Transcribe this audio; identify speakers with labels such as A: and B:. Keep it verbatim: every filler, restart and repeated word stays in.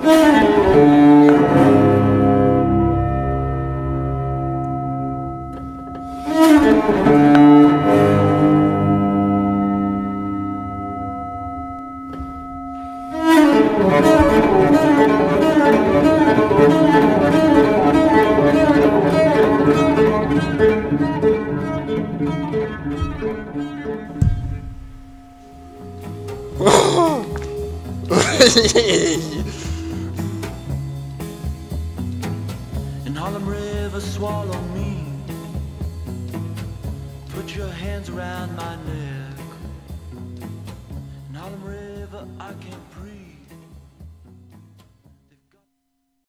A: And Harlem River swallow me. Put your hands around my neck. In Harlem River I can't breathe.